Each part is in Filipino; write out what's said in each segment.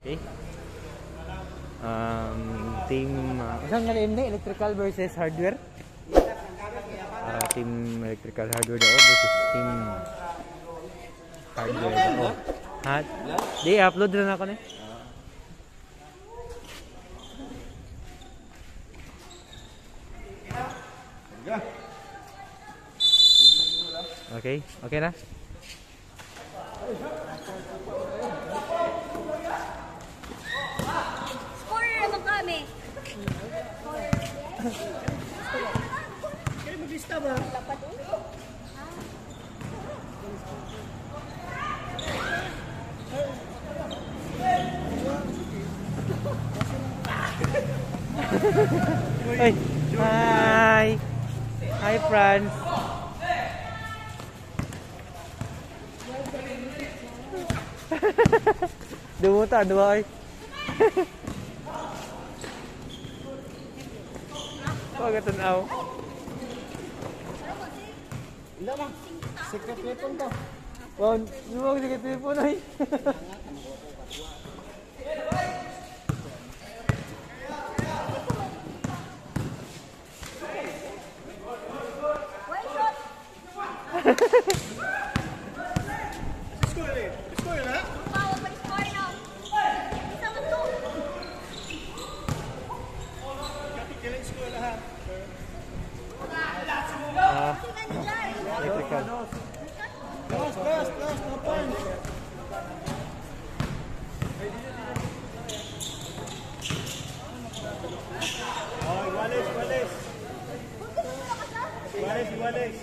Okay. Team saan nga rin electrical versus hardware? Team electrical hardware daw versus team hardware daw. Di upload na ako ni. Okay, okay na. Scorer naman kami. Kaya mag-lista ba? Dapat Hey, hi. Hi, Franz. Dumutan, dua ay. Pagkatanaw. Hindi lang. Secret weapon to. Wow, lumang secret weapon ay. Score na? bawal mag-score na. Isa man to. Kailan score na ha? Tingnan niyo dyan. Electrical. Last, no point. Oh, Wallace. Wallace.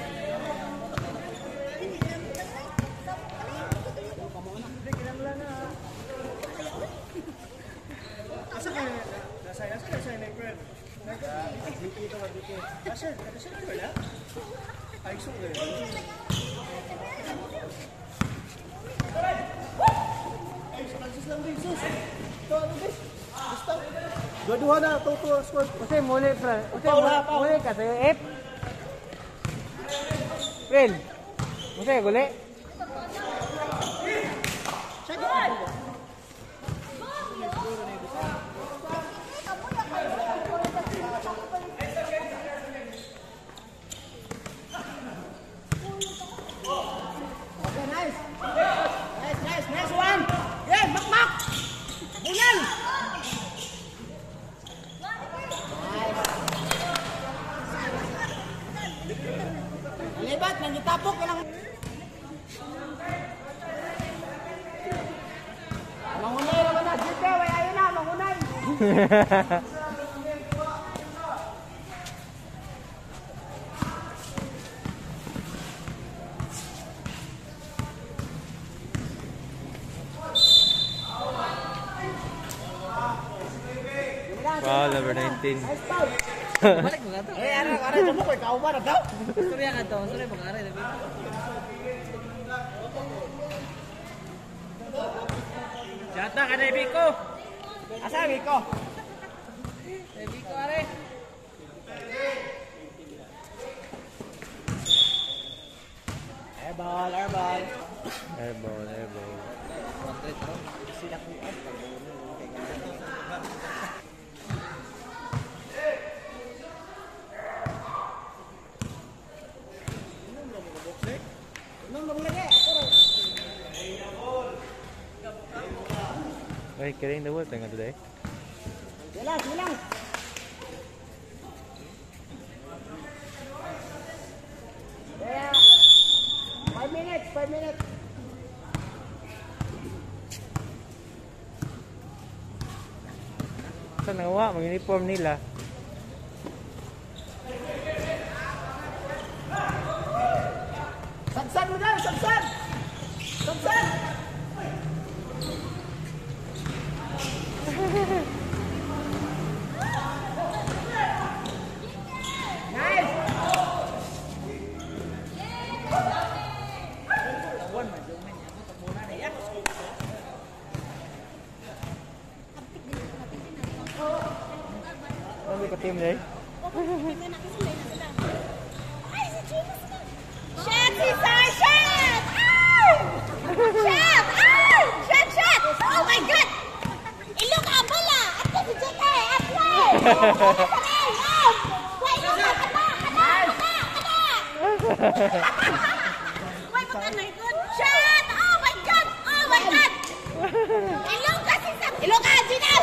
Asa ka? Nasa na friend. Dito ito. Asa na wala? Ay, so dua-dua na, total score. Kasi muli, Franz. Muli ka sa'yo. F. Friend. Kasi guli. Nice one. Yeah, mak. Bulan. Libat, nangitapok ka lang. Mangunay naman na, dito, ayun na, mangunay. Wow, number 19. Balik mo nga to. Ara, mo ko, ikaw ba na daw? Storya ka to. Storya mag-aray. Jata ka na, Biko. Asa, Biko? Biko, are. Airball. Airball. Sila ko ay. Wait, getting the wood thing today. Silang. Yeah. 5 minutes. Saan nawa? Mag-uniform nila. Sagsan mo na, sagsan! Nice! Ano ka team day? Shit, Cesar! Shit! Ow! Shit! Ow! Shit! Oh my God! Why makanay ko? Shot! Oh my God! Oh my God! Ilong kasi sa... Ilong ka, Ginas!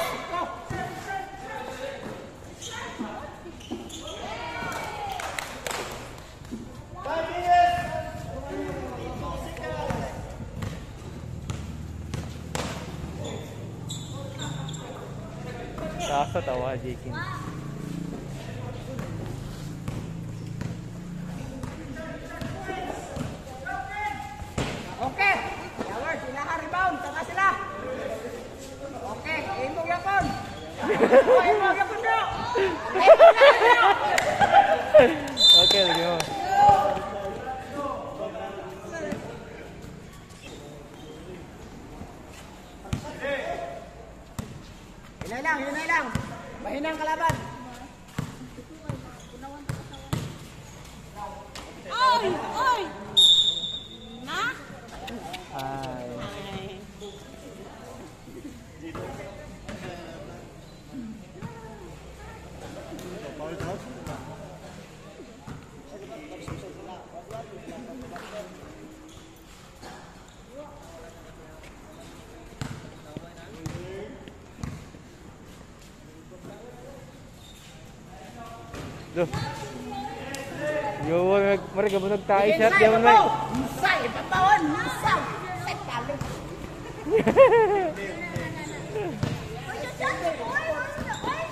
Taas tawa, Jikin. Okay. Yawar, sila ka rebound. Tanga sila. Okay, imong yapon. Oh, imong yapon bro. Okay, lagi mo. Hinay lang. Mahinang kalaban. Oy! Oy! Na? Ay. Foul out. Duh. Yo, mereka bunuh tayo shot dia man. Say, patawan. Say. Say palo. Oy, shot! Oy, what's the... Oy!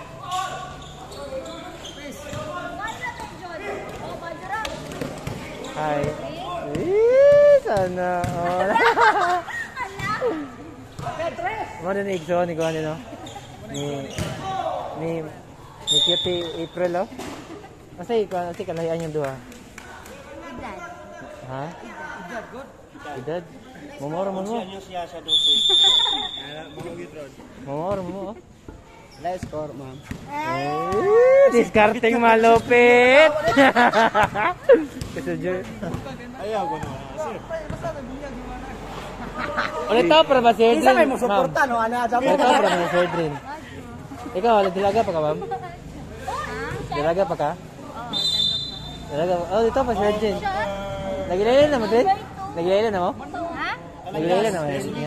Why na tayo, John? Oh, Badra. Hai. Sana. Ala! Mana ni Igso ni kuan no? Ni Kitty April oh. Kasi kalahian yung duha. Ha? Edad. Momoro mo. Siya sa dosi. Mga gitron. Momoro mo. Let's score, ma'am. Discarding malupit. Kasi Ayaw ko na. Sir. ulit to para ba si Edrin? Isa may musuporta no ana sa Ito para ba si Edrin? Ikaw, wala dilaga pa ka, ma'am? Dilaga pa ka? Dilaga pa. Oh, dito pa si Edrin. Nagilailan na mo, Edrin? Nagilailan na mo? Ha? Nagilailan na mo, Edrin?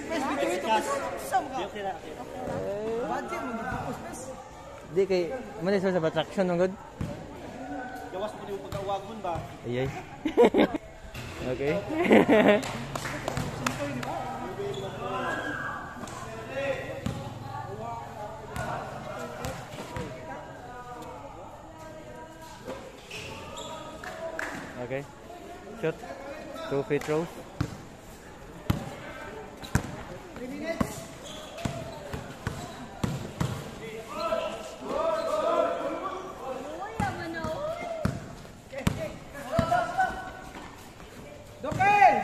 Di kay, manis sa attraction ng good? Gawas mo yung pagkawagon ba? Ayay. Okay. Okay. Shot. 2 free throws. Uy, yaman na, oh. Dokes.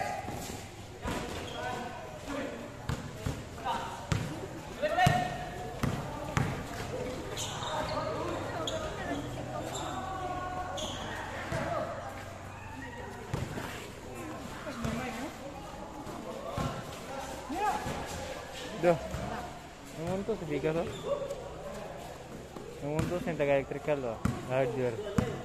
Duh. Namun to sa bigas oh. Namun to sa taga-electrical oh. Hardware.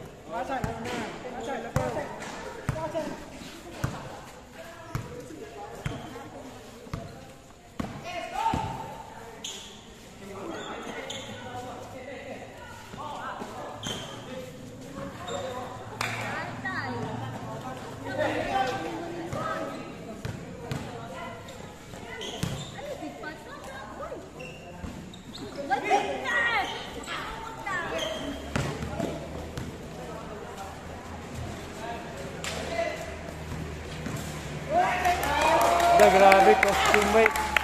Grabe costume bay.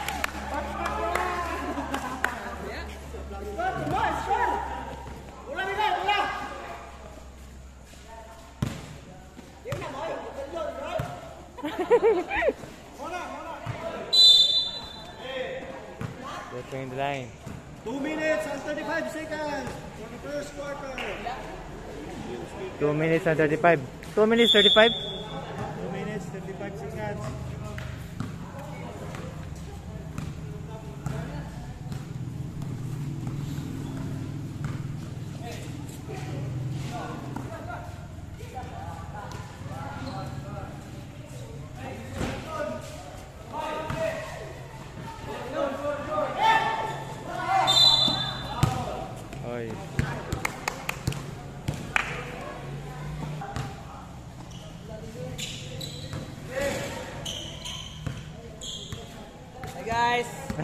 They're trying the line. 2 minutes and 35 seconds for the first quarter. 2 minutes and 35. 2 minutes 35. 2 minutes, 35 seconds.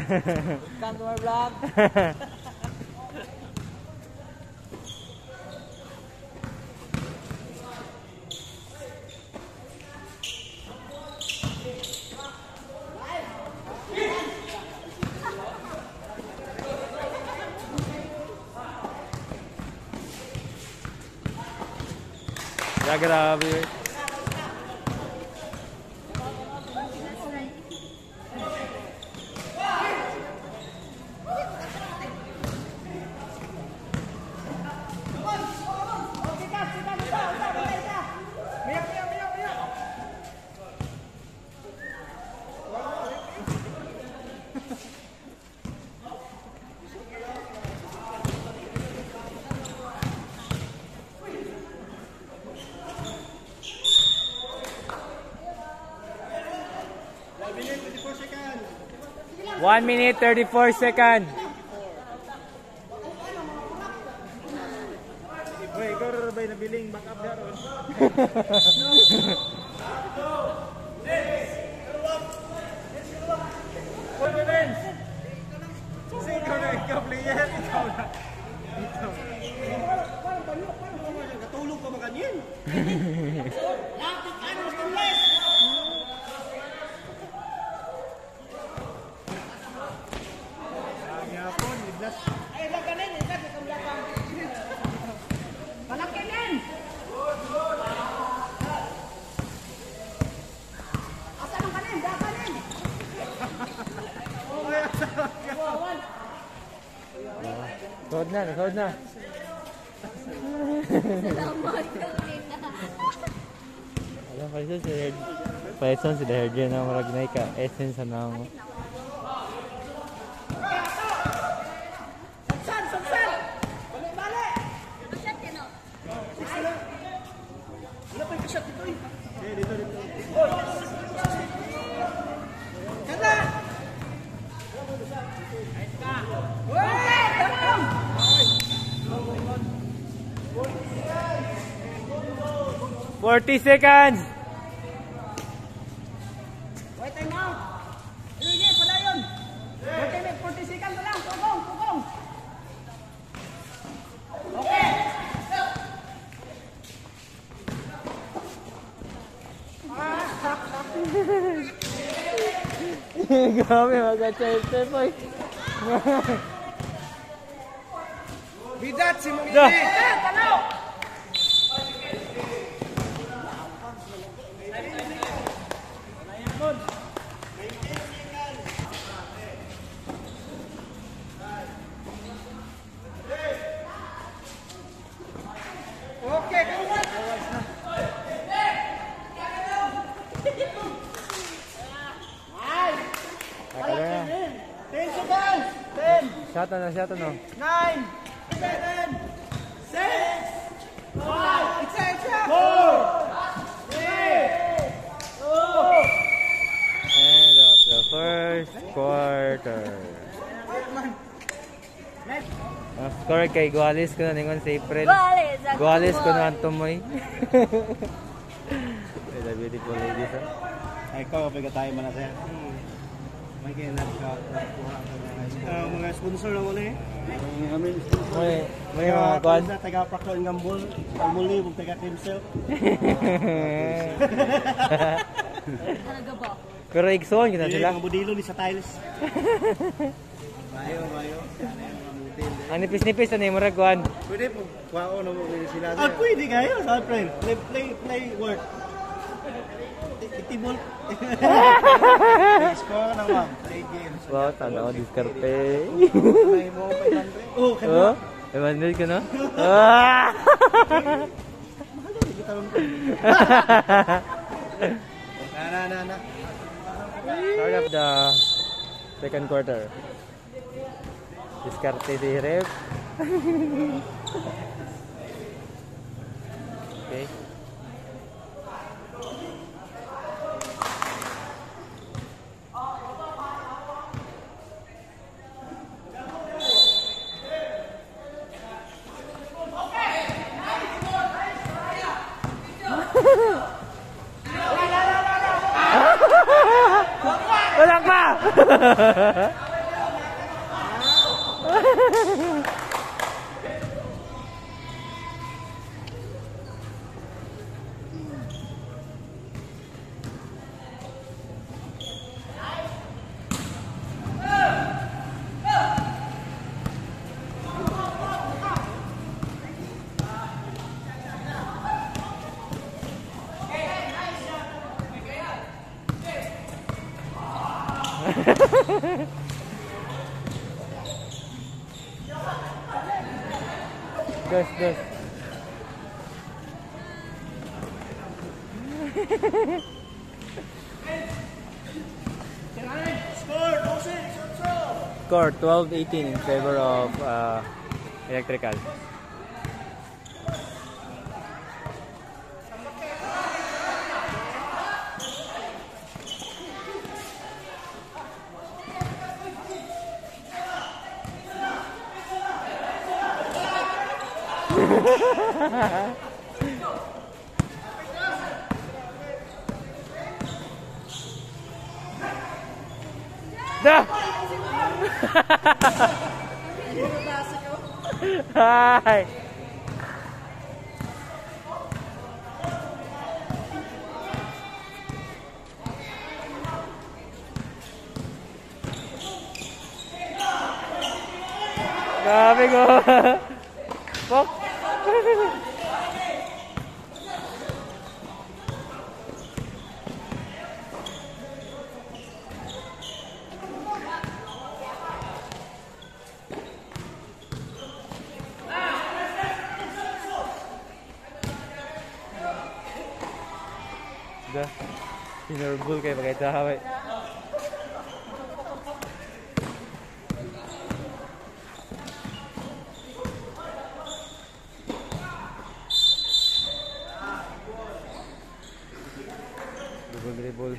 Welcome to our vlog. Ya, grabe. Minute, 24 seconds. 1 minute 34 seconds. Wait, ikaw rin na biling back up na ron. Ikaw player, ikaw na. Katulog ka ba ganyan? Sahod na, nasahod na. Alam, palisan si Herdian na maraginay ka. Essence na mo. Wala pa yung shot dito eh. Dito. Kata! Wait! Larung! 40 seconds. Wait, time out! Sige, padayon! 40 seconds na lang! Pugong! Okay! Grabe, mag-chester po. Bidat si mong Da. ini. Tanaw! Okay, Akala na. 10 seconds. 10, Shot na. 9, 7, 6, 5, Isa! 4, 3, End of the first quarter. Ang score kay Gualis ko na ningon sa April. Gualis ko na ang tumoy. The beautiful ladies. ay ko kapag tayo man na siya. May kaya mga sponsor na muna eh. Amin sponsor. May mga kwan. Taga Procter & Gamble, Palmolive, ug taga Crimsel. Talaga ba? Pero igsoon kita Dili sila. mga budilo ni sa tiles. Mayo. Ang nipis-nipis na yung murag kwan. Pwede po, kwao na mo sila. Ah, pwede kayo, sa friend. Play work. Itibol. Play score na ma'am. Play games. Wow, tanaw, diskarte. May mo 500. Oh, Oh, 500 ka no? Ah! mahal yun. Kita lang. Na. Start of the second quarter. Diskarte si Rep. Okay. Walang pa! Gus, Gus. Score 12-18 in favor of Electrical. Dah. Hai. Grabe ko. Pok. Dah. Pinerbul kayak pakai tahu. Dribble.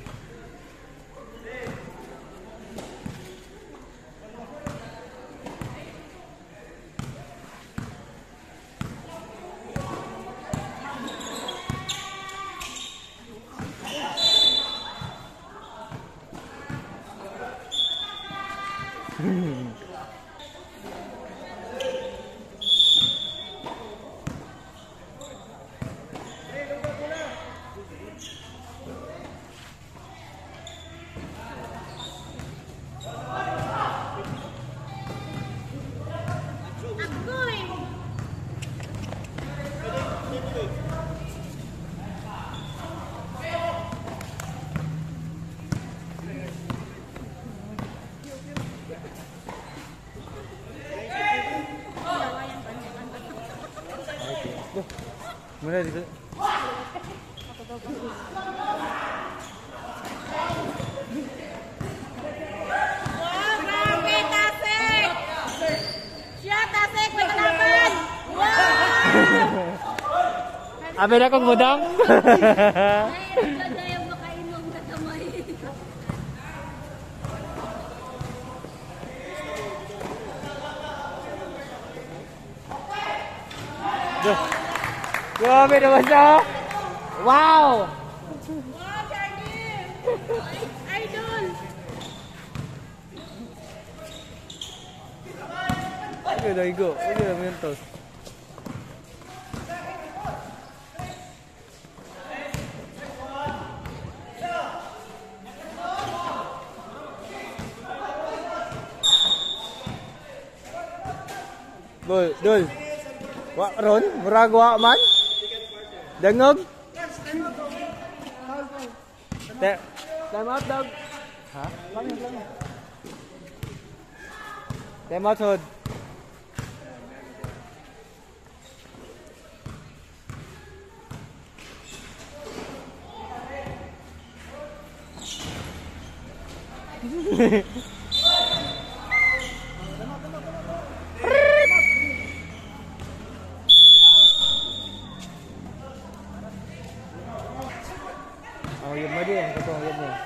Muna dito. Grabe, Tasik! Siya, Tasik, may kalaban! Wow! Abi na kong mudang. Nahirap na yung makainom na kamay. Grabe naman siya. Wow! Wow, Charlie! Idol! Oke, udah igo. Oke, udah mentos. Dul. Wa ron, murag wa man. Dengog. Time out, dog. Ha? Lang. Time out, Hod. Oh, yun mo din. Ito, yun mo.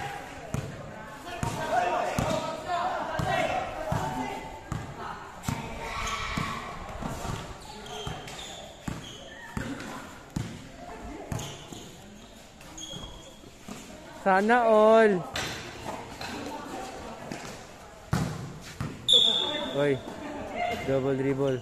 Sana all. Oy. Double dribble.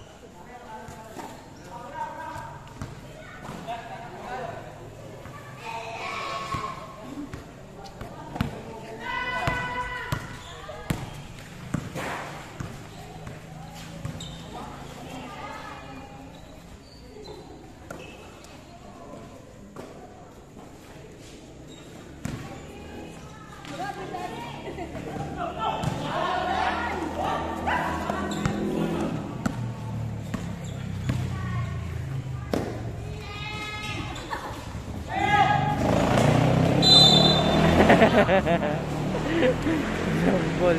Ball.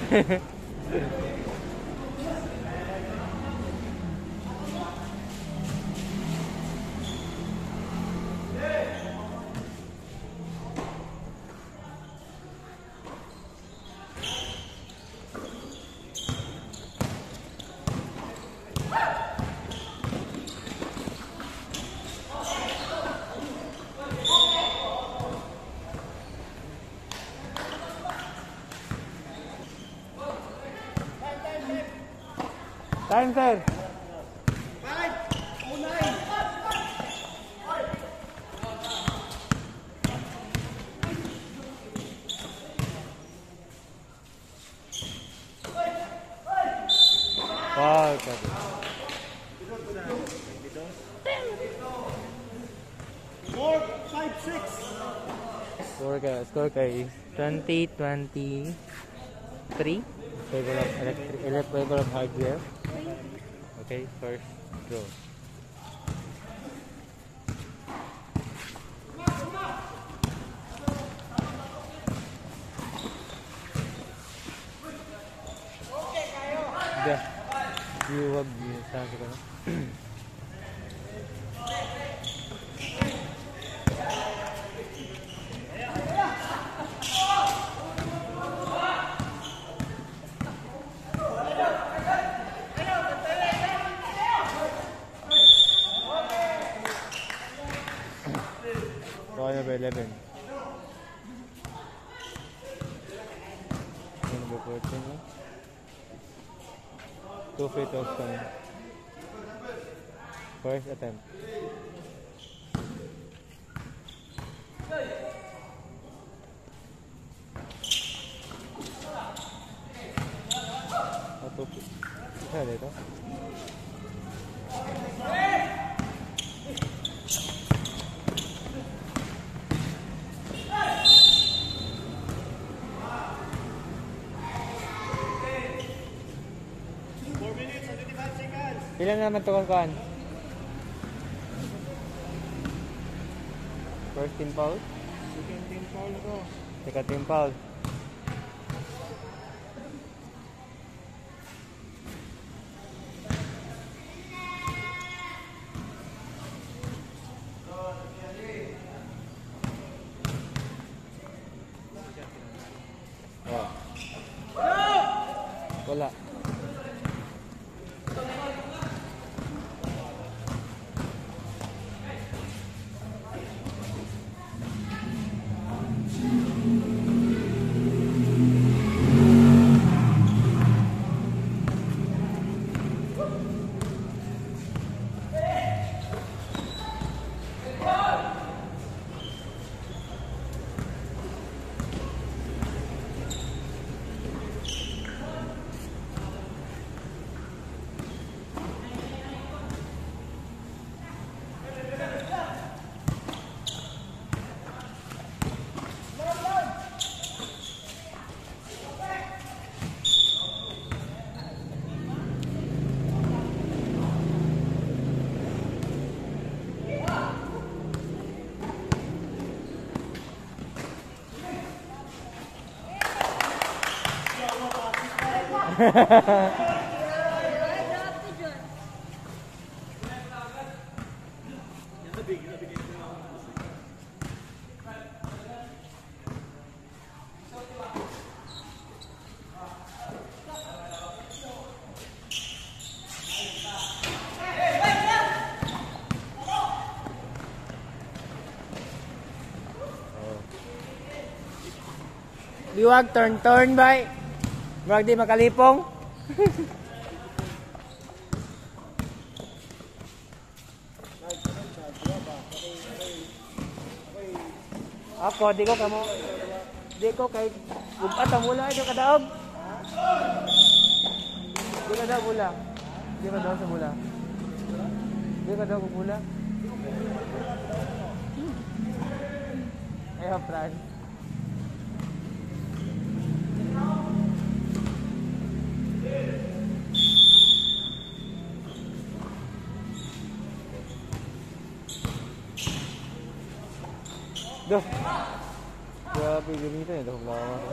Time, sir. Wow, okay. 4-5-6. Score kay 2023. Level of hardware. Okay, first draw. Okay, you wag niyo sa ko na. Number 11. Number 14. 2 free throws coming. First attempt. Isa dito. Ilan naman ito kan? First team foul? Second team foul ko. Second team foul. Oh. Wala. Liwag, turn, bay. Murag di makalipong. Ako, di ko kamo. Di ko kay bupat ang mula ito kadaog. Di ka daw mula. Di ka daw sa mula. Di ka daw mula. Ayaw, Fran. Duh. Grabe ganito eh. Duh, lawa ko.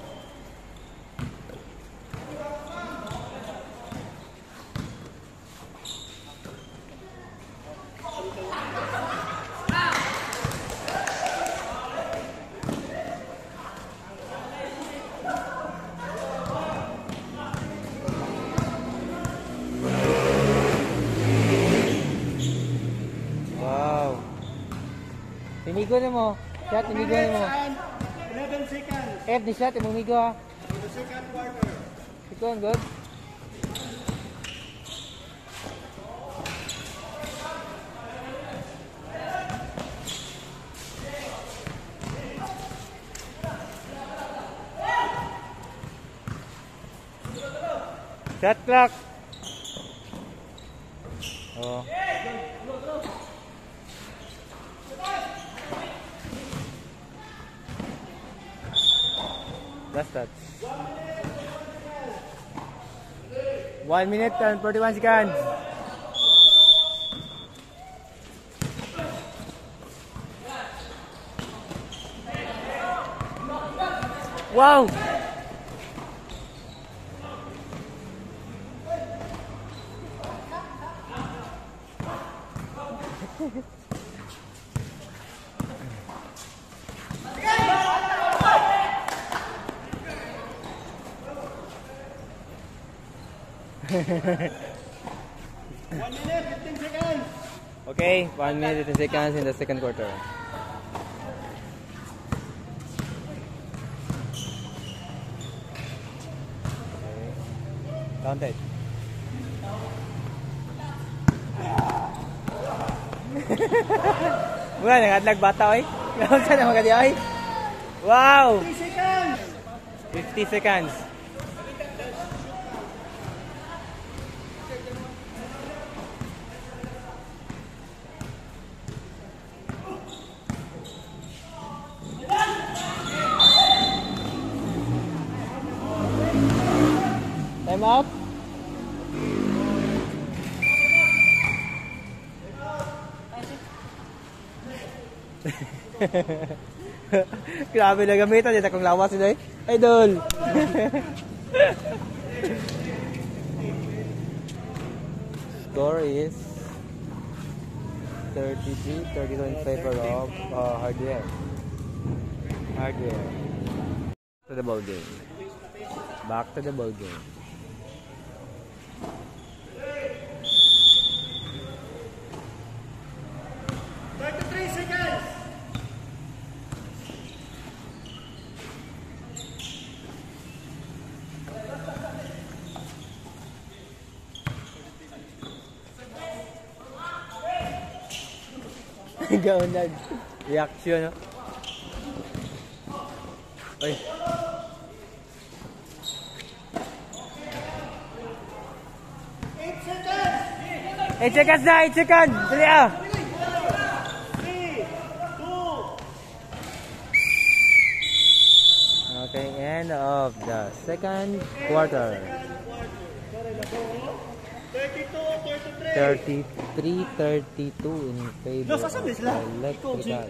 Tinigo na mo. Shot, tinigo na mo. 11 seconds. F, di shot, imong migo ha. The second quarter. Second, good. Shot clock. Oh. Last touch. 1 minute and 41 seconds. Wow! Okay, 1 minute 15 seconds in the second quarter. Okay. Counted. Wala, nangadlag bata oy. Gawin sa naman kadi oy. Wow! 50 seconds! 50 seconds. Time out. Grabe na gamitan dito kung lawas ito eh. Idol. Score is 32 in favor of hardware. To the ball game. Back to the ball game. Gawin na reaction, no? Ay. 8 seconds na! 8 seconds! Dali ah! 3, 2. Okay, end of the second quarter. 33-32 in favor of electrical.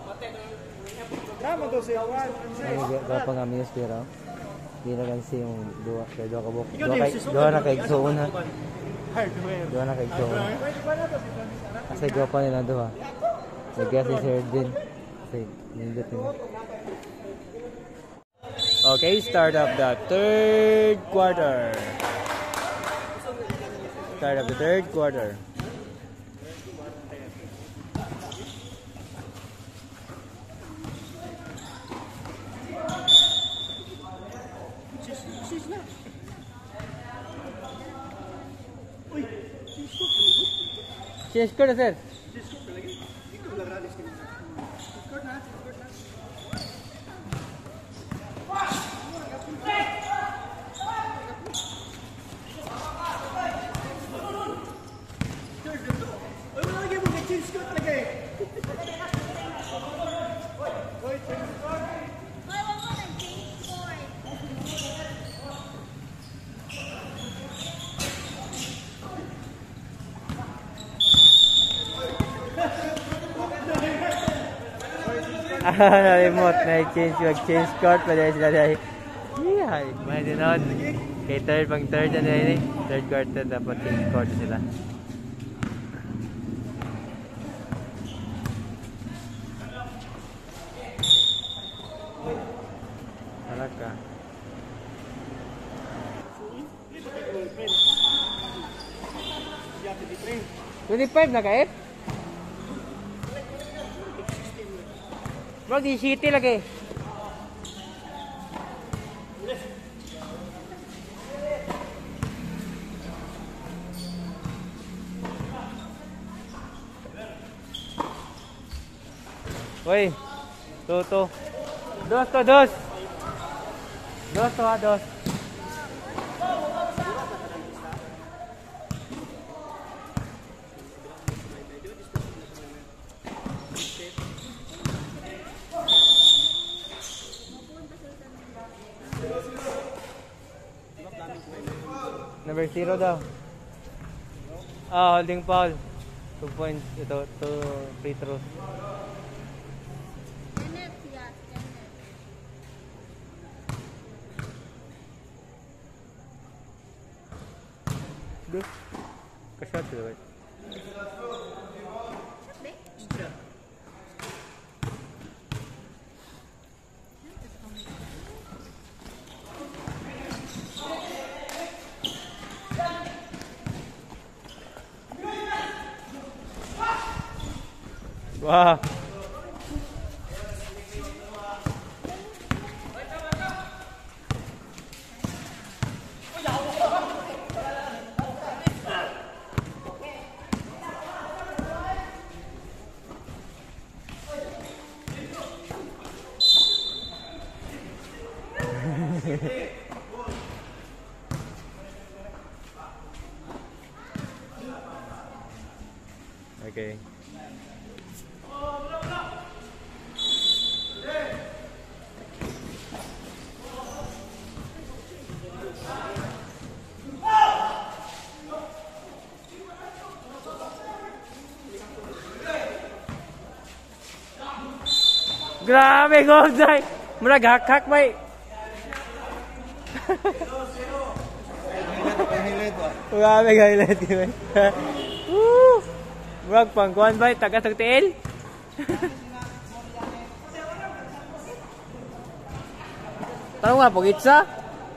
Drama to siya. Gaya pa nga minus pero hindi na lang siya yung dua ka buk. Dua na kay Gsoon ha. Dua na kay Gsoon. Kasi gawa pa nila dua. Nag-guess si Sir din. Kasi nindot nila. Okay, start of the third quarter. Start of the third quarter. Score na sir. Nalimot. Mag-change court pa dahil sila dahil. Yeah, mahal din nun. Kay pang third na dahil eh. Third quarter dapat change court sila. Malaka. 25 na kahit? Bro, di city lagi. Woi, tuh. Dos. Dos. Number 0 daw. Holding foul. 2 points. Ito, 2 free throws. Duh. Ka-shot sila ba? Wah. Okay. Grabe ko, Zay! Murag hak-hak, bay! Grabe, highlight, bay! Murag pangkuhan, bay! Taga-tagtiil! Tanong nga, pag-itsa?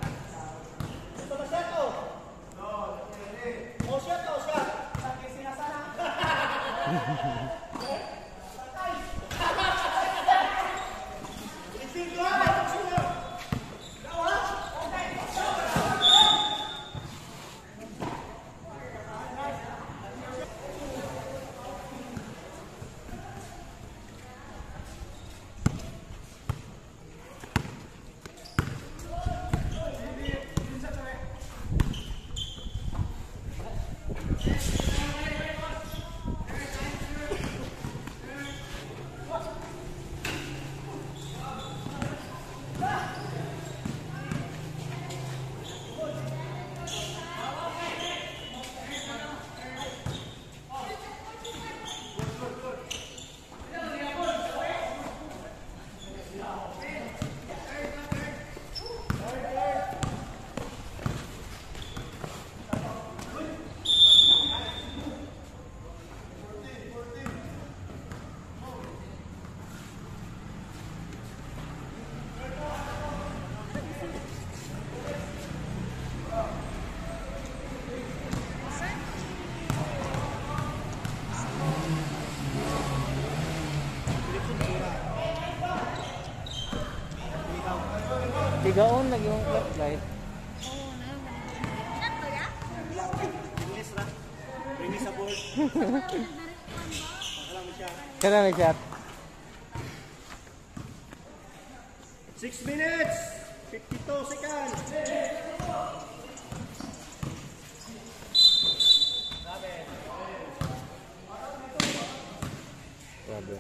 Tigaon lagi yung left light. Bring sa board. Kailan shot? 6 minutes, 52 seconds. Grabe.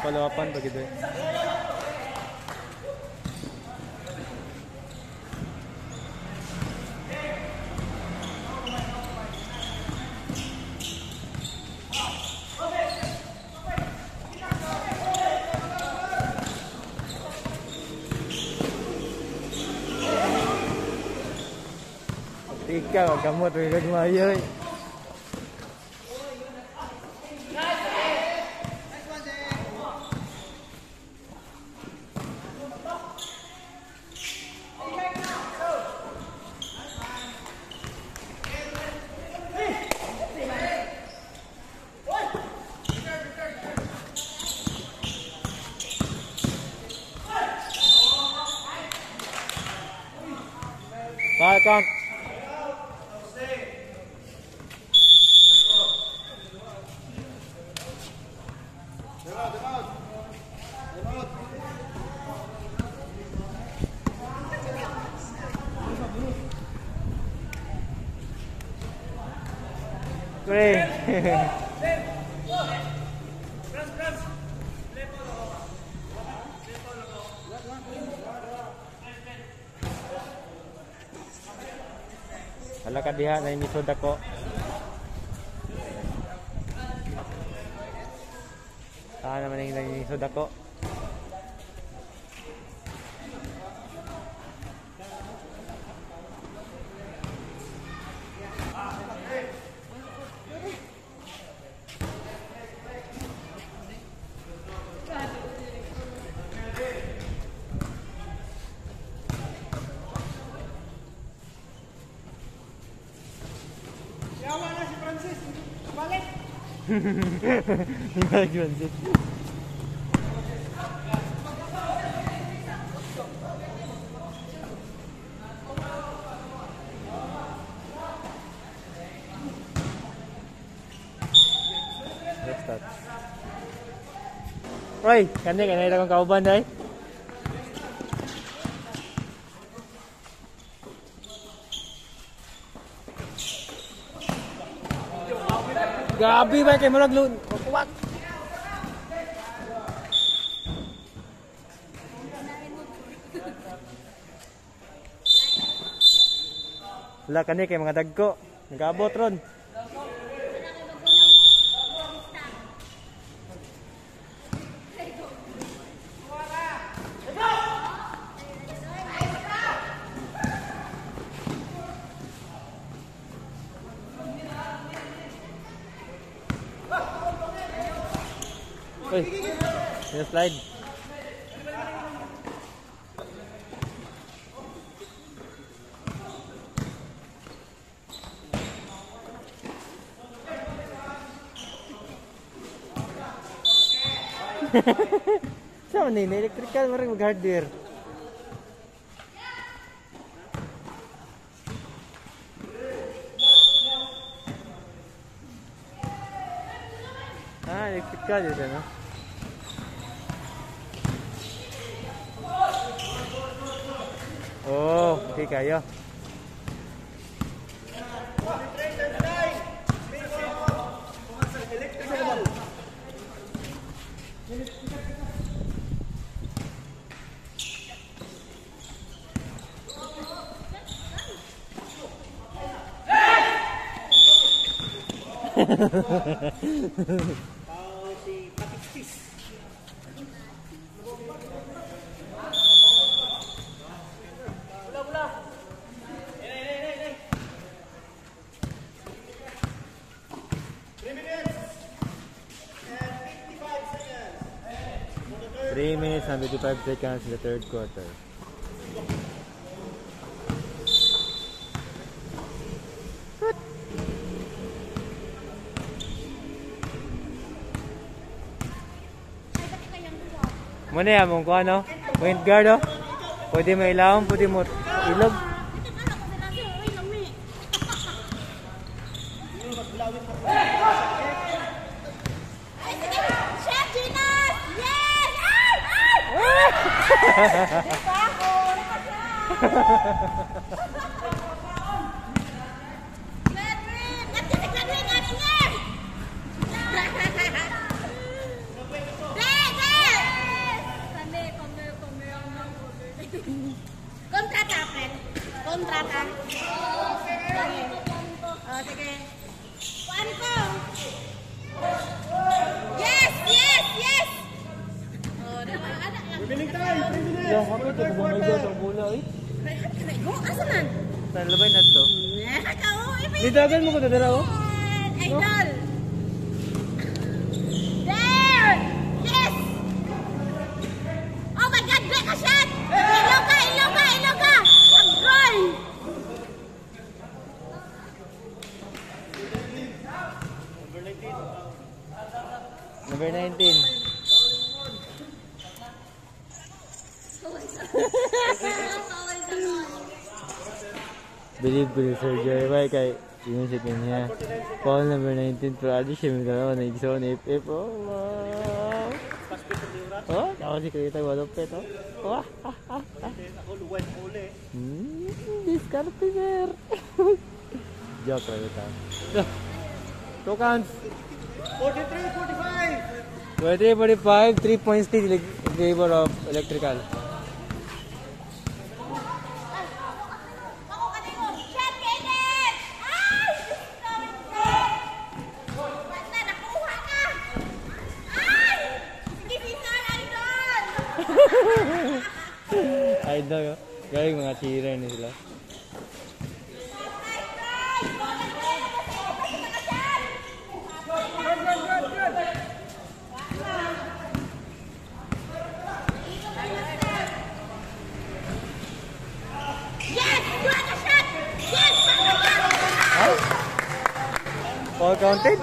follow-upan pag ito. Ikaw, kamot, may gagmayo eh. Ball count. Great. Hala ka diha na inisod ako. Saan naman yung inisod ako? Yawa na si Francis. Balik. Balik Francis. Restart. Oy, kanina akong kauban ay. Gabi ba kay murag lun? Kuwak. Wala kani kay mga dagko. Nagabot ron. Uy, yung slide. Saan man ini? Electrical, maring mag-hardware. Ah, electrical yun ano? Oh, okay kayo. Si Patiktis. 3 minutes and 55 seconds in the third quarter. Muna yan mong kung ano, point guard oh. Pwede mo ilawang, pwede mo ilog. Chef Ginas! Yes! Gladwin! Nanti si Gladwin! Ano niya? Play! Lang kapit ko bumay ba sa bola eh. Go, asa man? Talabay na to. Didagan mo ko dadara oh. Idol. There. Yes. Oh my God, break a shot. Iloka. Goal. Number 19. Believe ko ni Sir Jerry Bay kay yun siya kanya. Paul number 19 pero adi siya may dalawa na igso na FF. Oh, wow. Oh, ako si Krita Guadalupe to. Wah. Diskarte sir. Joke lang ito. 2 counts. 43-45. 23-45, 3 points still in favor of electrical. Idol, galing mga cheerer ni sila. All counted?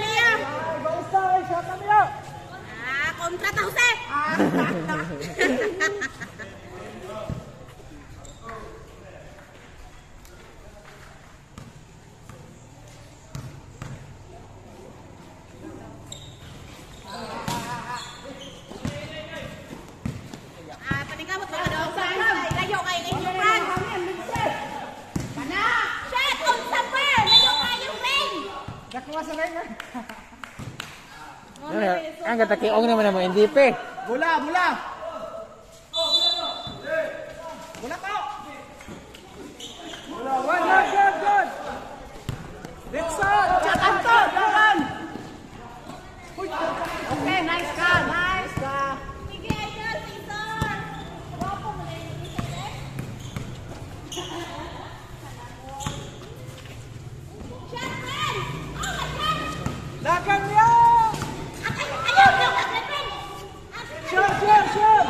Kontra ta Jose. Paningkamot mo daw sa layo kay England. Mana? Shot on somewhere. Layo kay yung ring. Nakuha sa ring. Ang katakiong naman ang mga NDP. Bola. Bola ko. Good. Dixon, Chakanto, Larung. Okay, nice ka. Sige, idol, Caesar. Guwapo mo na yung isa, eh. Shot, man! Oh my God! Lakan niyo! Ayaw, naglapan! Sure.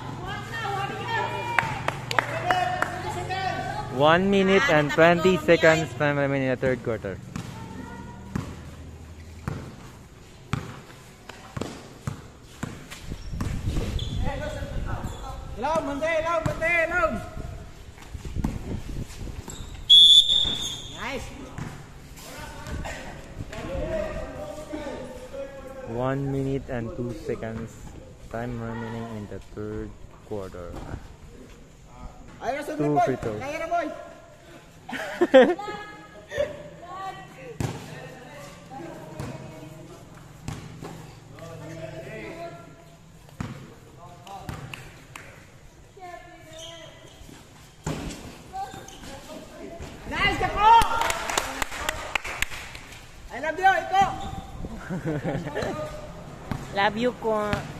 1 minute and 20 seconds time remaining in the third quarter. Larung, mande. Nice. 1 minute and 2 seconds time remaining in the third quarter. Ayos na 2 boy. free throws. Kaya na boy. Nice, Kako! I love you, Iko! Love you ko.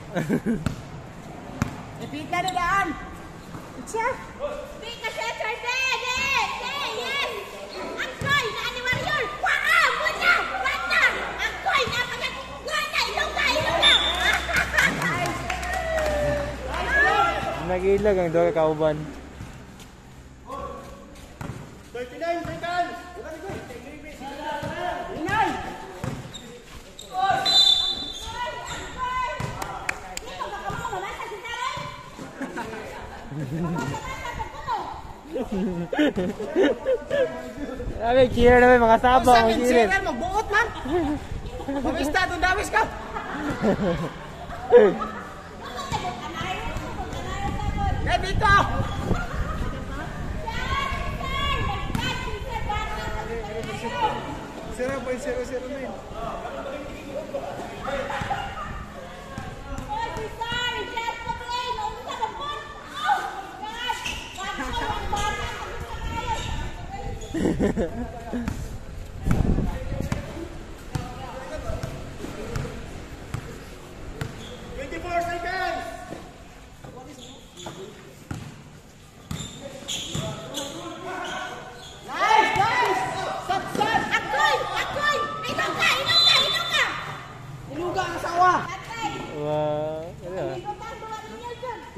Napita na daan! Itcha! Big na siya, sir! Yes! Angkoy na ani warrior! Waa! Muna! Bata! Angkoy na pagkat! Wala! Ilong ka! Nagilag ang doon kauban. 39 seconds. Inay! Sabi, cheer na mga sabang. Sa akin, cheer, magbuot man! Mamista, doon dawis ka! Eh, dito! Zero point 009. Seconds.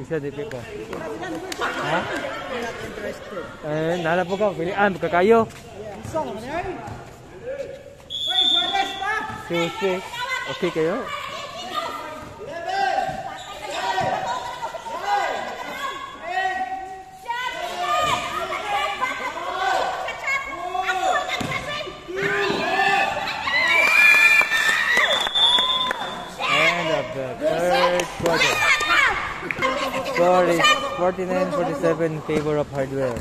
Isa di ko. Ha? Nala po ka, pilihan, magkakayo. Susi. Okay kayo? End of the third quarter. Score is 49-47 in favor of Hardware.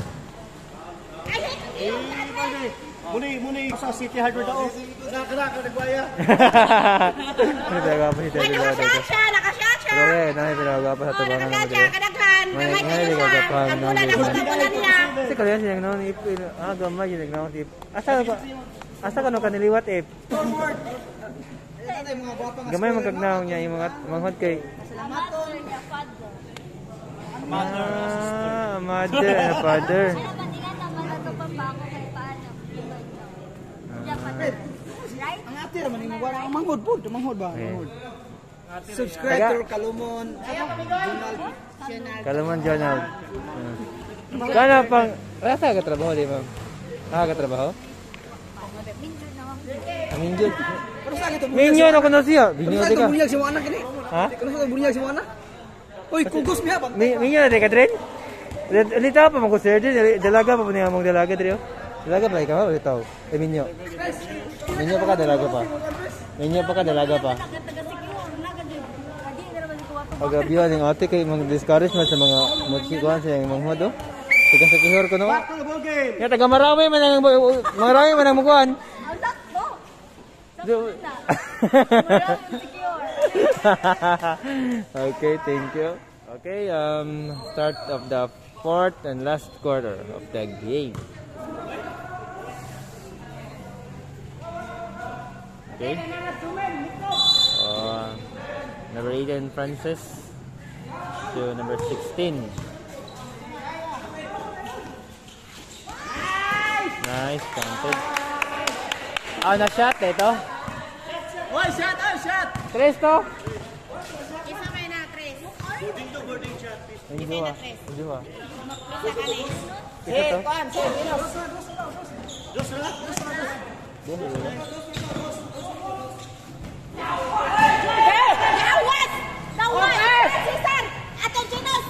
Muni sa City Hardware daw. Nakakara nagwaya. Nagagawa pa si Teddy Lado ito. Pero eh, nangipinaga pa sa tabangan ng madali. Nangipinaga pa ng mga. Kasi kalian siya nang gamay yun nang tip. Asa ka nung kaniliwat eh. Gamay magkagnaw niya yung mga manghod kay mother and father. Ang ate naman yung manghod po. Manghod ba? Manghod. Subscribe to Kalumon. Kalumon Journal. Kano pang... Rasa ka trabaho di ba? Nakakatrabaho? Minjud. Minyo na kuno siya. Minyo di ka. Bunyag si mo anak ini. Ha? Kuno sa bunyag si mo anak? Uy, kugos miha ba? Minyo na di ka dren? Lita pa mo ko sir din. Dalaga pa po niya mong dalaga dre. Dalaga pa ikaw ulit tao. Minyo. Minyo pa ka dalaga pa. Minyo pa ka dalaga pa. Pag-abihan ng ate kay mag-discourage man sa mga mutsikuhan sa yung mga do. Tiga sa kihor ko no. Ya taga marami man ang mukuhan. Okay, thank you. Okay, start of the fourth and last quarter of the game. Okay. Number 18 Francis to number 16. Nice, counted. Na-shot ito. Oy, shot! Oh, shot! Tres to. Isa may na, Tres. Boarding shot. Dua. Isa kali. Ito to. Dawas! Cesar! Atong Ginos!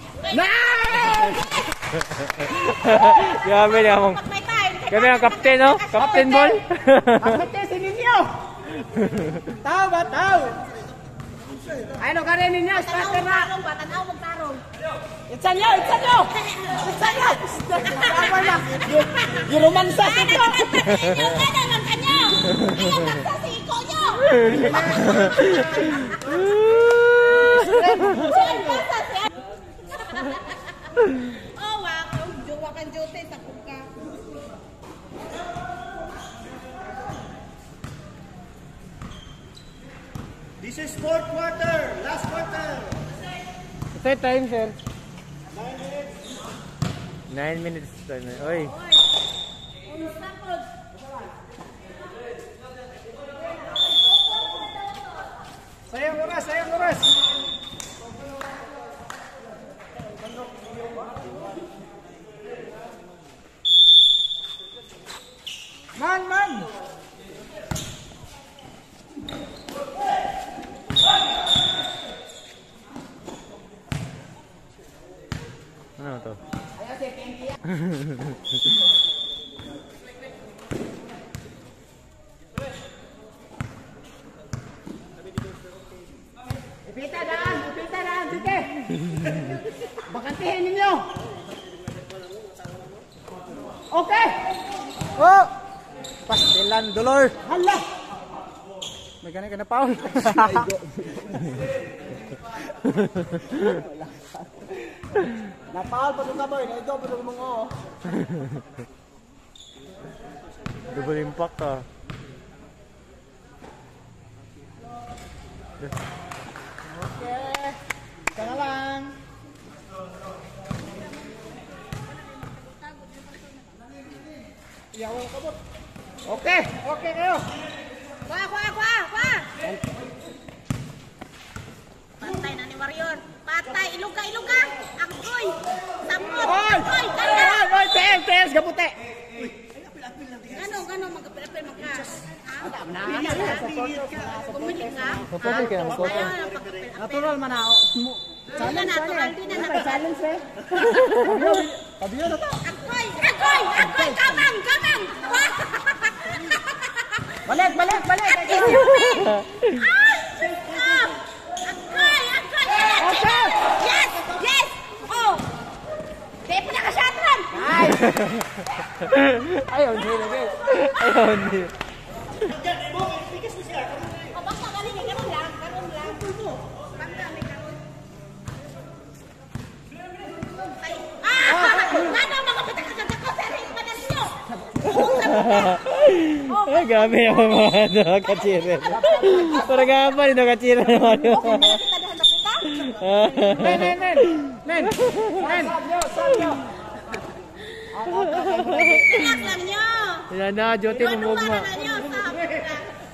Grabe niya mong. Grabe ang kapten, no? Kapten ball. Kapten si ninyo. Tao ba? Tao. Ano ka rin ninyo? Starter na. Tanaw magtarong. Itsan nyo! Itsan nyo! Itsan nyo! Apa na? Giromansa si ko! Ano kanyo? Ano si Iko nyo? Oh, wow. Jowa kan jote sa kuka. This is fourth quarter. Last quarter. Set time, sir. 9 minutes. 9 minutes. Oy. Sayang oras! Sayang oras! Man! Ano to? Ipita daan! Sige! Bakantihin ninyo! Okay! Oh! Pastilan, dolor! Hala! May ganun ka na, Paul. Napaul pa ito ka, boy. Ikaw pa ito mga o. Double impact ka. Okay. Ika na lang. Iyawan ka, bot. Okay kayo. Kwa! Patay na ni Warrior. Patay, ilog ka ilog ka. Akoy. Samot. Akoy. Kaya. Oy, PS, gabute. Gano, magkapilapil magka. Pumili Pumili ka? Pupuli kayo, pupuli. Ayaw, pagkapilapil. Natural man ako. Di na natural, di na natural. Challenge eh. Pabiyo na to. Akoy, kamang. Balik. Ay, sus ka. Akoy. Yes. Oh. Di pa nakashotran. Nice. Ayaw, hindi na guys. Ayaw, hindi. O, basta galing, karon lang. Basta may karon. Ay, ano mga patakaganda ko, sir, yung manan nyo. Ay, grabe yung mga kachirin. Parang gapa rin ang kachirin naman yun. Men. Relax lang nyo. Yan na, Joti, mamugma. Duwa-duwa na nyo sa hapon lang.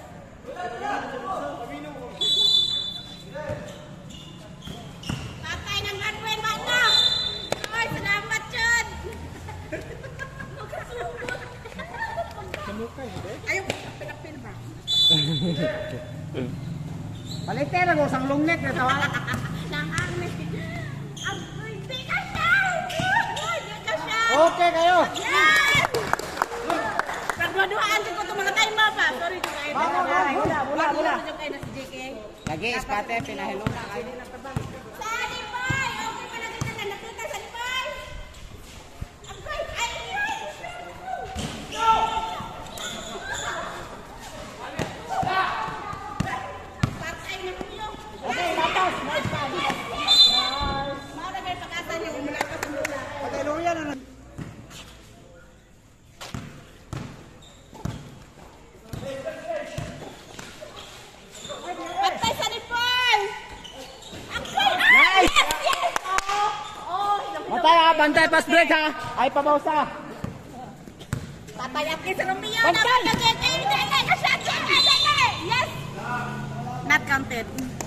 Patay ng hardware, bata. Ay, salamat, Chod. Ayaw, pinapil ba? Palite lang usang lungnek na tawa. Nang army. Agoy, di ka siya! Di ka siya! Okay kayo. Yes! Pagduduhaan ko itong mga time mapa. Sorry, di kayo. Bula. Sorry, kayo na si JK. Lagi ispate pinahiluna. Sa Lipay! Okay pa na kita na nakita sa Lipay! Agoy, ay! Patay na kuyo. Okay, matas. Nice man. Maura kayo pag-asa niyo. Umula pa sa mula. Okay, luya na. Patay sa Lipay! Agoy! Nice! Yes! Oh, Matay ha, bantay pass break ha. Ay pabausa. Patay at kay Romeo. Patay! Yes! Not counted.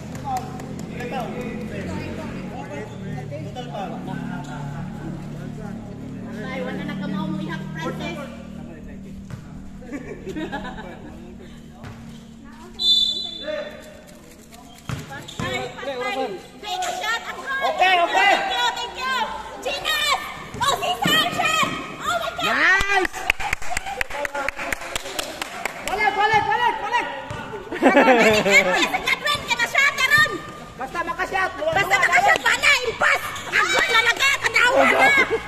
Ay, wala na kamao mo ihap, Princess. Patay. Take a shot. Okay. Thank you. Chinas! Oh, si Sarshan! Oh my God! Nice! Balik! Nagkatwin ka na siya, Taron! Basta makasyat! Basta makasya pa na, impas! Ang lalaga, kanawa na!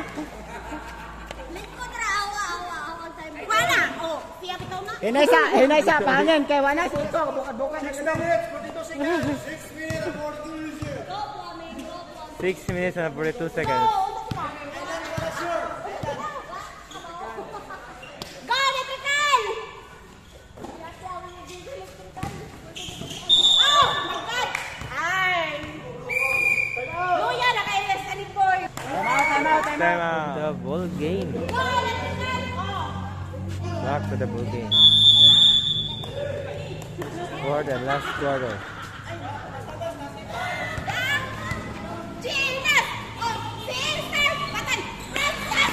Likod ra, awa. Wala! Oh, siya bitaw na. Hinay sa, pahangin kay Wanas ito, bukat-bukat na sila. 6 minutes and 42 seconds. Go, electrical! Oh, my God! Ay! Luya, naka-LS na ni Boy. Time out. The ball game. Go, electrical! Oh. Back to the ball game. For the last quarter. Chinas! Oh, Princess! Patay! Princess!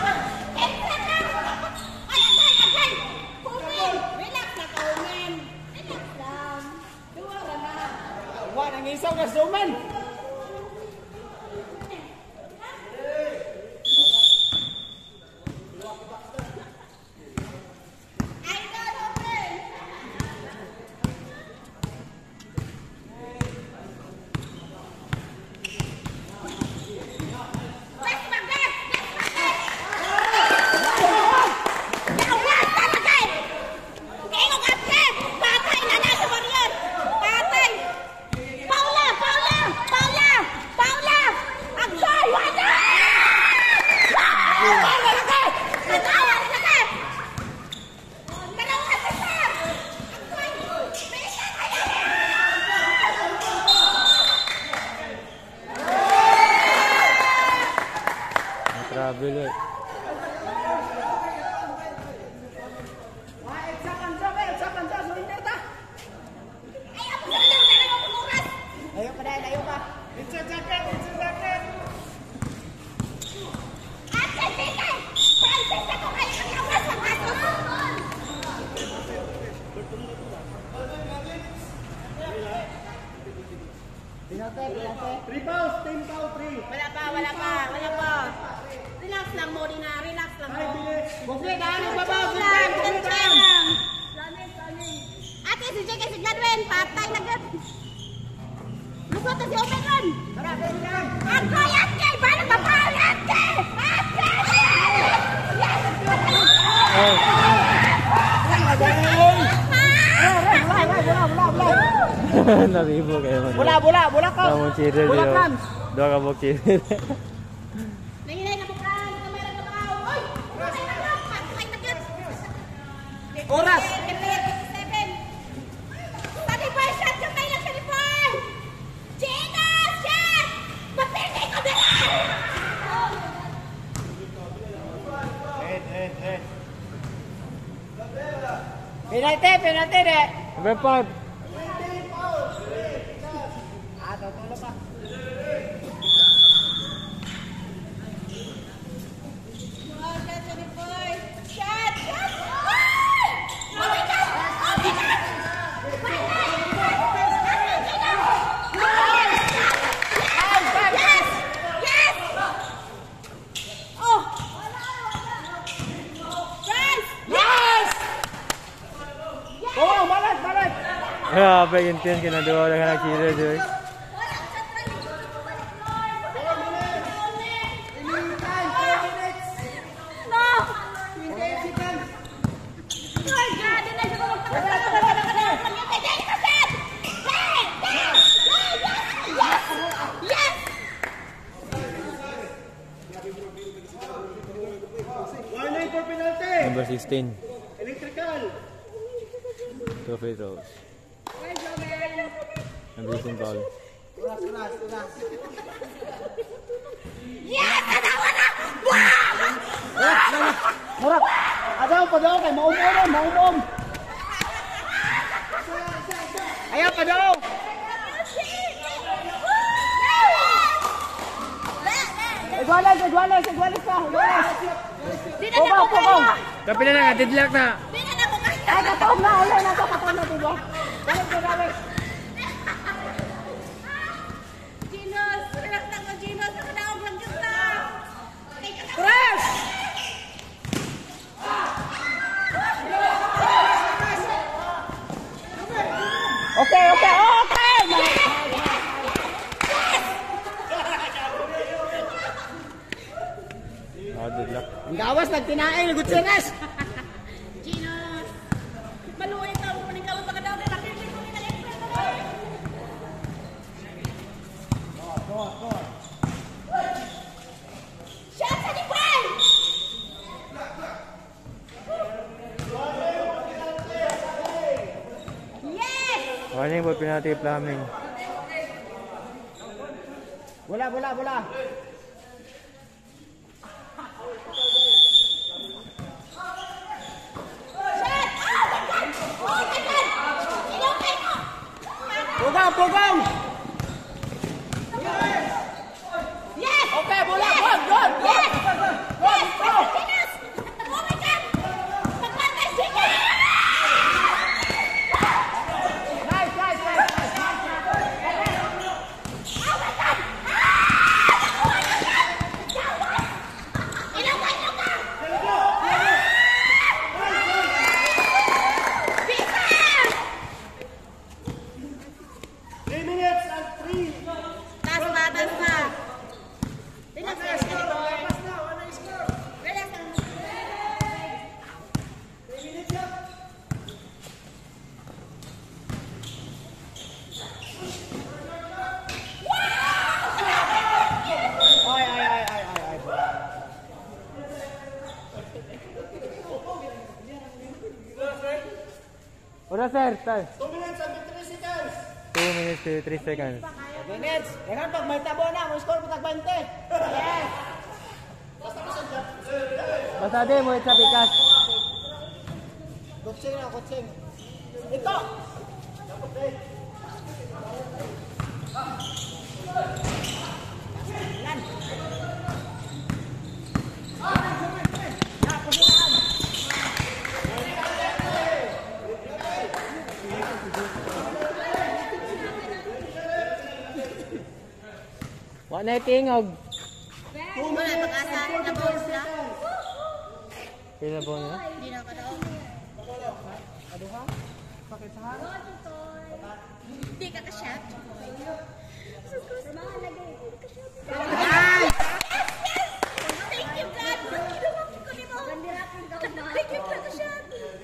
Agay! Humin! Relax na ka, Humin! Relax lang. Duwa ka na. Wala nang isaw na suman. Idol, Humin! West Bagay! Yawas talaga eh! Kaya kapten! Patay na na sa warrior! Patay! Paula! Agsoy! Wala! Lalaki! Natawa! Dalawa sa sir! Agsoy! Bisa kayo! Travel eh. Sakan sa, surrender ta. Ay, ako sa kanya! Kaya ako oras! Layo ka. It's a jacket. team count 3. Wala pa. Relax lang mo, Dina. Relax lang mo. 5 minutes. Bukli, dahil baba, Lang, bukli. tantay lang. Ate, si Jake, si Gladwin, patay na gad. Lupot na si Omegon. Tara, dali lang. Ako, Ate! Balang babaw, Ate! Ate! Yes! Naribo kayo mo. Bola ka. Kamu cheater Bola dito. plans. Dua ka bok cheater. Nanginay na bukan, kamay na babaw. Oy! Patay na gad, patay na gad. Oras. 57. Pati pa, shot yung may lang sa lipon! Chinas! Shot! Mapili ko na lang! Head. Penalty deh. Number 5. Tutulog ka. Shot sa lipon! Shot! Ay! Oh my God! Oh my God! Yes! Yes! Oh! Guys! Yes! Oh, balat. Grabe, intense kinadua lang ka cheater dito. Warning for penalty. Number 16. Electrical. 2 free throws. Number 16 foul. Murag. Adaw kay maumom. Ayaw pa daw. Igualas pa. Pogaw. Tapi na nga, deadlock na. Ay, katoon na. Ulo na to. Katoon na, diba? Galit. Ginos! Relax lang mo, Ginos! Nakadaog lang kita! Press! Okay. Deadlock. Ang gawas, nagtinain. Gutierrez. Ginos! Maluhay ka! Umuling ka! Pagkadaog na nakikinig ko nila yung shot sa lipan! Yes! Warning for penalty plumbing. Bola. Shot! Oh my God! Inokay ko! Pogaw. Yes! Okay, bola. Good. Yes! Yes! Ginos! Oh my God! Pagpantay si Ginos! Nice. Ora sir, tay. 2 minutes and 3 seconds. 2 minutes to 3 seconds. Minutes. Yan pag may tabo na, mo score mo tag 20. Yes. Basta di mo sa pikas. Coaching. Ito. Wa na tingog. Wala pag-asa. Labaw sila. Pila ba niya? Hindi na kadaog. Hindi ka ka-shot. Thank you, God. Thank you, ka-shot.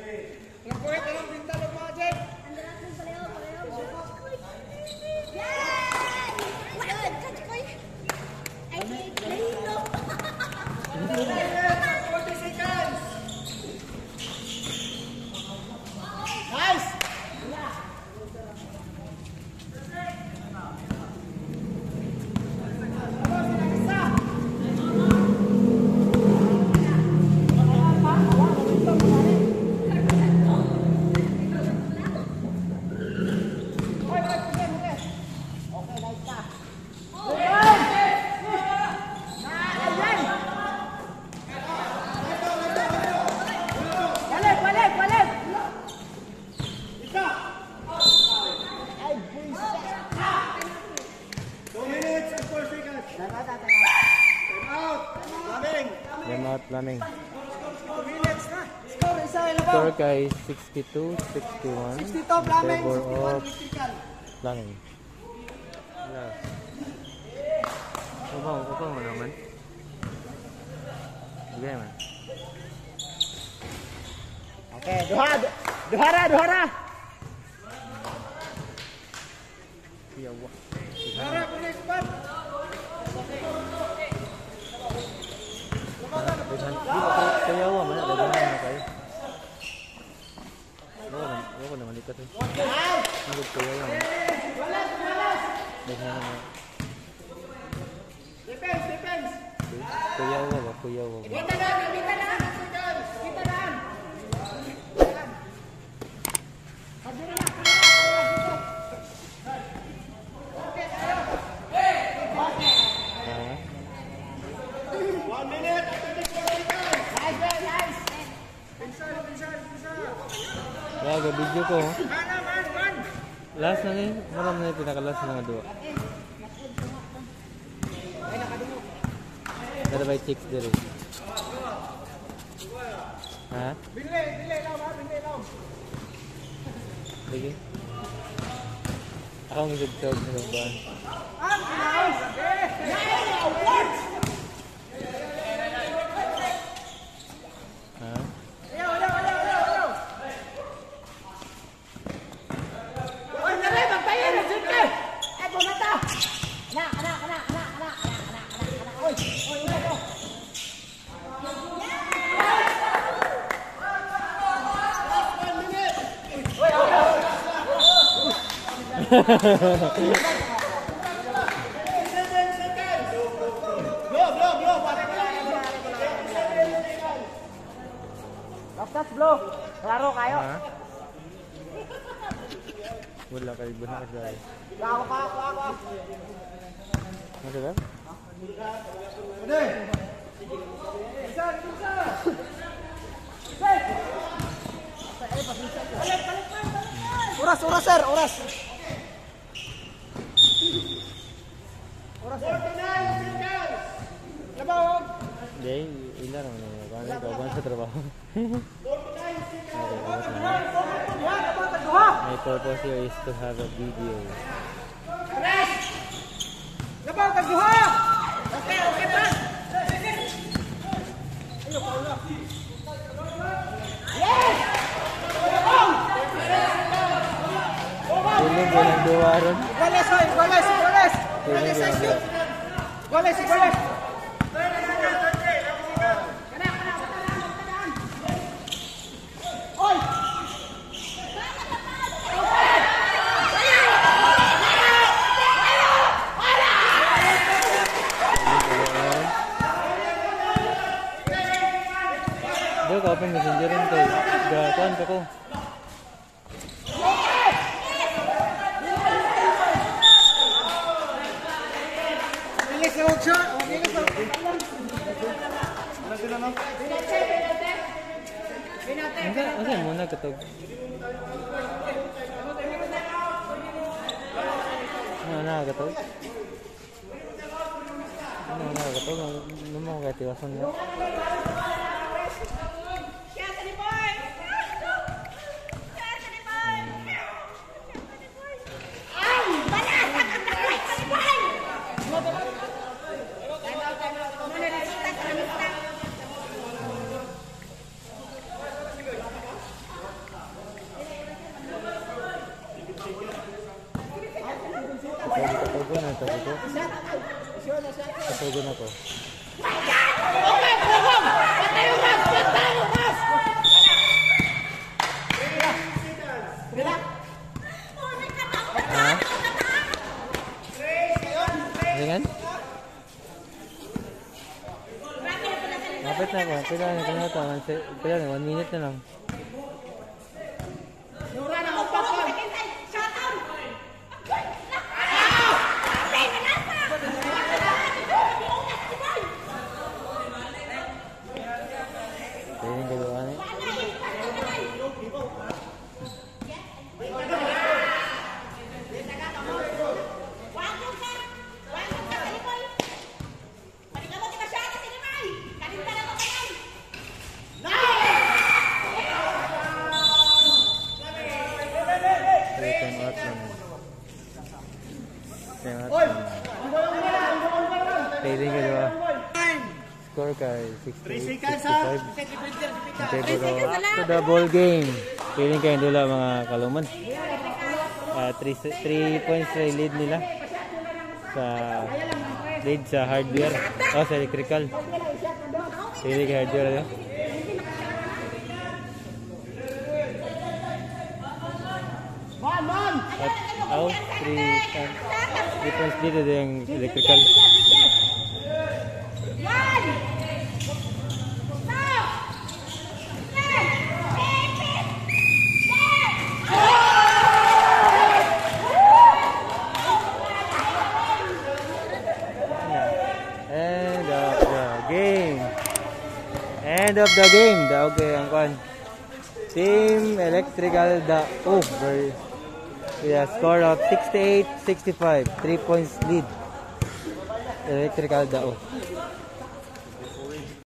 Laming. 2 minutes na. Score isa ilabaw. Score kay 62-61. 62 Laming. Favor 61 of electrical. Laming. Wala. Upaw mo naman. Bigay man. Okay, duhara. Yawa. Duhara po next part. Kayawa man, daghan na kayo. Wala naman ikat eh. Nagod kayawa. Daghan na. Defense. Kayawa ba? Kita na. Kaya video ko. Last na rin. Maram na yung pinakalas na nga duwa. Kada ba yung chicks din rin? Ha? Binlay lang. Sige. Ako ang isagtog sa ba? Ha? Blow. Laro kayo. Ha? Wala kayo ba na kasi? Ako. Ano ba? Ode. Bisa. Oras, sir. Oras. 49 seconds. Labaw. Hindi, ilan naman yun. Kaya ikaw sa trabaho. My purpose here is to have a video. Labaw ka duha. Okay pa. Yes! Tulog ko ng duwa ron. Goles. Oy! Dito ka open messenger rin to. Gatuan ka ko. Bilis na shot. Asa muna katog. Ano na katog? Ano na ito? Ano mo kaya tiwasan niya? Katugon ako. Dengan? Kapit na ako. Pila na kalimutan. Pila na, 1 minute na lang. Pwede gawa na eh. Pwede gawa. Score kay 68-65 in favor of the ball game. Feeling kayo dula mga kaluman. 3 points sa lead nila sa lead sa hardware sa electrical. Feeling kay hardware at out 3 points dito yung electrical. End of the game. Okay, ang kwan. Team Electrical Dao with a score of 68-65. 3 points lead. Electrical Dao.